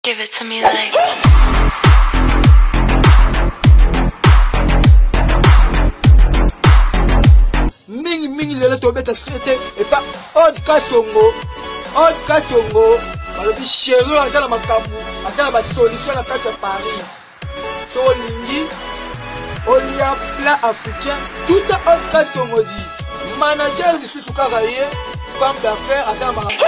Give it to me like. Mingi lelo tobeta frité et pas Old Kasongo. Old Kasongo. Balobi chéri atala makambu, atala ba solution na kati ya Paris. To lingi olia plat africain tout à Old Kasongo dit. Manager du Susuka Raye, femme d'affaires atala makambu.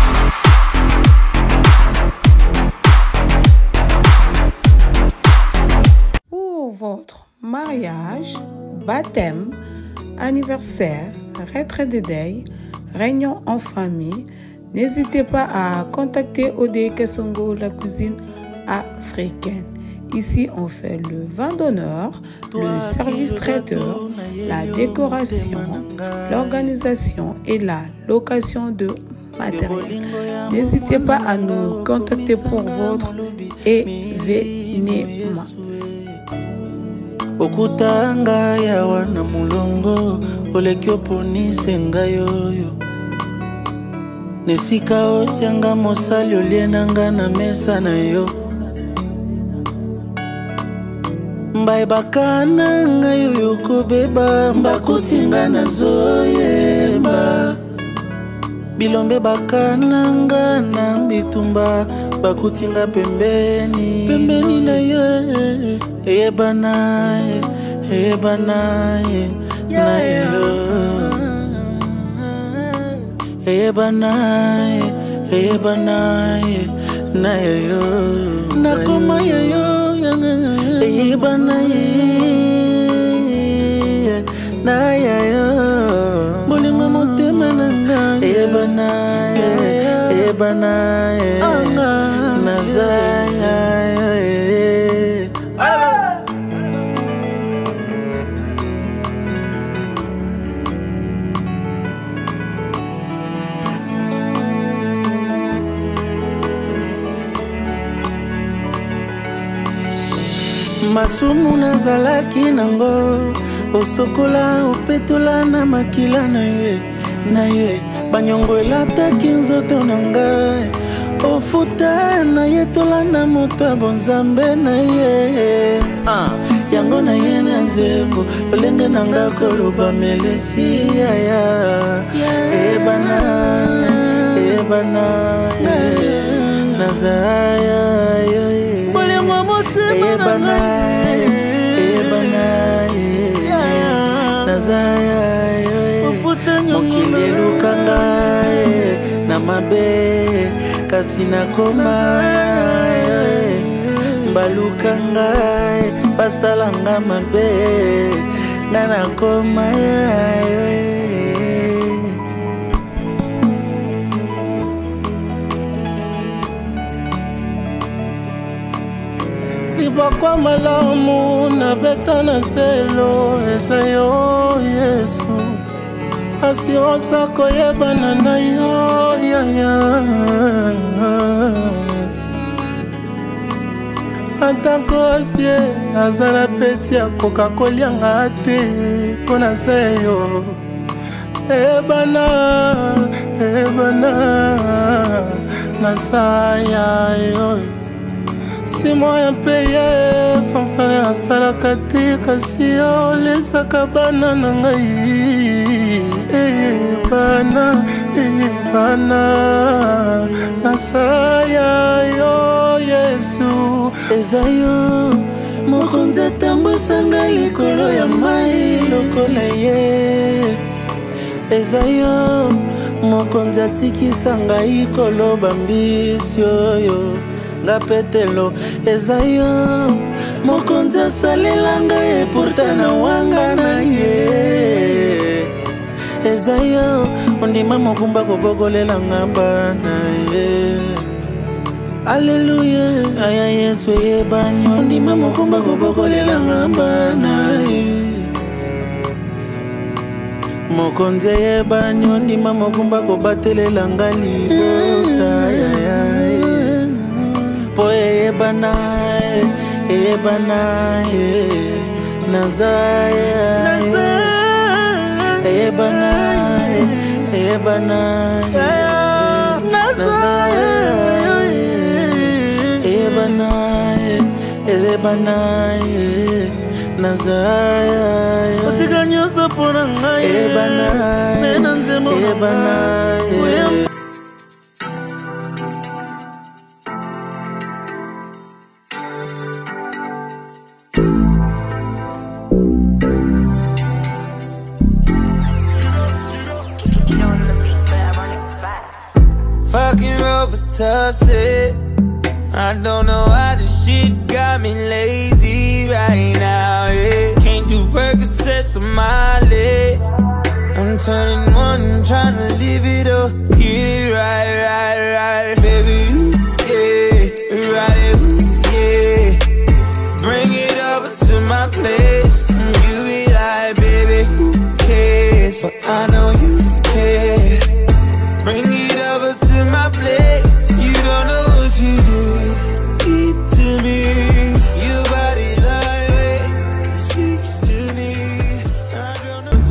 Pour votre mariage, baptême, anniversaire, retraite de deuil, réunion en famille, n'hésitez pas à contacter Ode Kasongo, la cuisine africaine. Ici, on fait le vin d'honneur, le service traiteur, la décoration, l'organisation et la location de matériel. N'hésitez pas à nous contacter pour votre événement. Okutanga ya wana mulongo oleki oponise ngai oyo nesika otianga mosali olienanga na mesa na yo mbai bakana ngai oyo kobeba mbakutinga na zoyemba bilombe bakananga na bitumba bakutinga pembeni na yo ebanaye na yo ebanaye na yo nakoma yo ebanaye na yo bolingo motema na ngai ebanaye nazaya masumu nazalaki nango osokola opetola na makila na ye banyongo elataki nzoto na ngai ofuta na ye tola na moto ya bonzambe na ye yango na ye na nzembo olenge na ngai koloba melesi yaya ebana nazaya bolingo motema na nazaya mokili eluka ngai na mabe kasi nakoma baluka ngai basalanga mabe nga nakoma libakwa malamu nabeta na selo eza yo Yesu assurance akoyebana na yo yaya atako asie azala peti akoka kolianga te mpona se yo ebana nasaya yo si moyen paye fonctionnaire asalaka te kasi olesaka bana na ngai ebana nasaya yo Yesu eza yo mokonzi atambwisanga likolo ya mai lokola ye eza yo mokonzi atikisa ngai koloba mbisi oyo nga petelo eza yo mokonzi asalela ngai pourta na wanga na ye eza yo ondima mokumba kobokolela nga bana ye alleluya aya Yesu yebani ondima mokumba kobokolela nga bana ye mokonzi yebani ondima mokumba kobatelela nga libota po ebana nazaya ebana nazaya Ebanaye Nazaya Otika nyoso pona ngai Ebanaye Nena nzemo Ebanaye Fucking Robitussin. I don't know why this shit got me lazy right now, yeah. Can't do Percocets on my leg. I'm turning one, trying to live it up. Get it right, baby, ooh, yeah. Right, ooh, yeah. Bring it over to my place. You be like, baby, who cares? But I know you care. Bring it over to my plate. You don't know what you did. Keep to me. Your body lightweight speaks to me. I don't know.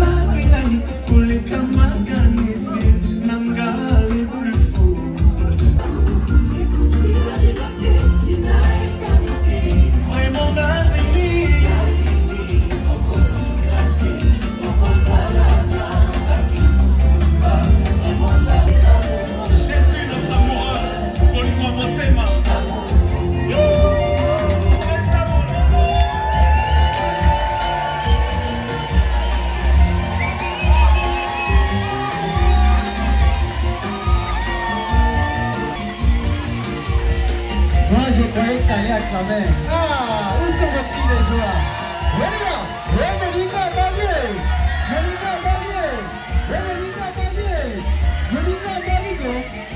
Moi je croyais que t'allais acclamer. Ah, où sont vos filles les joueurs? Venez-moi, Melinga Balié, Melinga Balié, Melinga Balié, Melinga Baligo.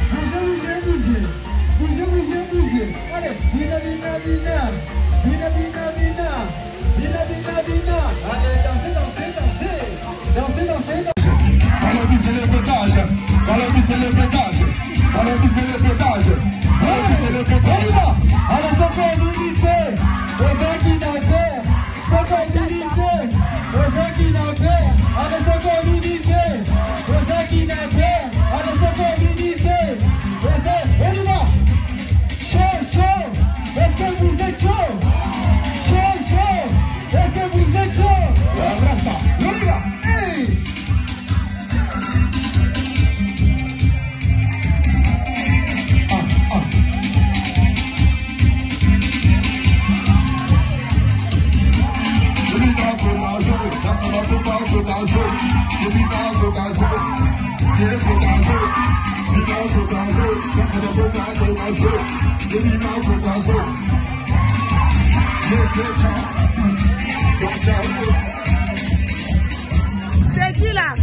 Bougez. Allez, Bina. Allez, dansez. Valorisez le pétage. Alors, c'est quoi l'unité? Aux qui nagent, c'est quoi l'unité? Aux qui nagent, allez, c'est quoi l'unité? Aux qui nagent, allez, c'est quoi l'unité? On y va! Chaud! Est-ce que vous êtes chaud? Chaud! Est-ce que vous êtes chaud? Rasta, on y va! Hey! C'est qui là?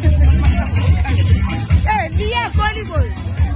Eh, Lia Colibol.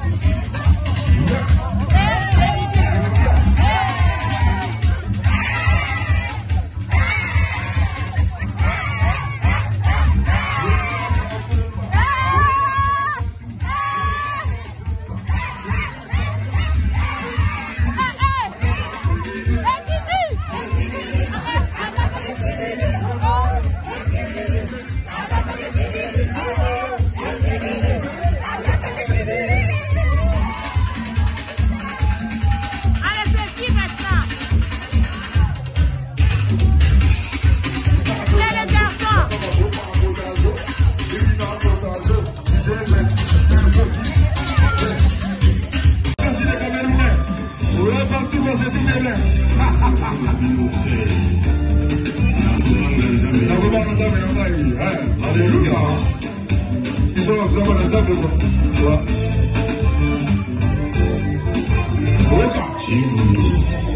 Alléluia. Ils sont vraiment les âmes. Voilà.